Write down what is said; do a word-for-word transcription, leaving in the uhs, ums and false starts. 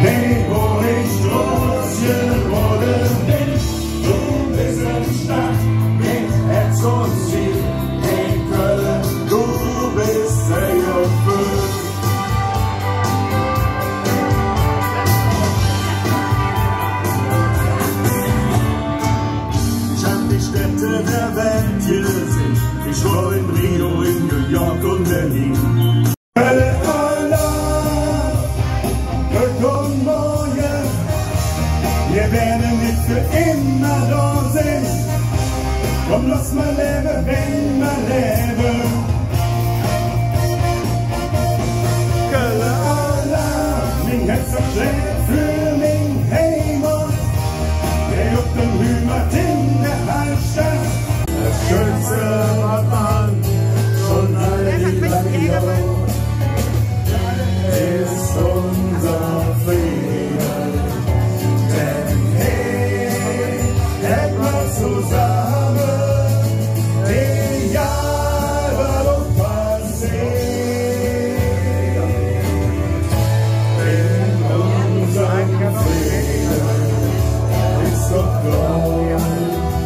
Hey, wo ich groß geworden bin, du bist eine Stadt mit Herz und Ziel. Hey, Köln, du bist der Gefühl. Ich hab die Städte der Welt gesehen. Ich war in Rio, in New York und Berlin. Wir werden nicht für immer da sein. Komm, lass mal leben, wenn wir leben. Kölle Allah, mein Herz schlägt für mein Heimat. Der juckt den Hümer in der Altstadt. Das Schönste, was man schon all die lange Jahre ist unser Frieden. Hey, etwas zu sagen.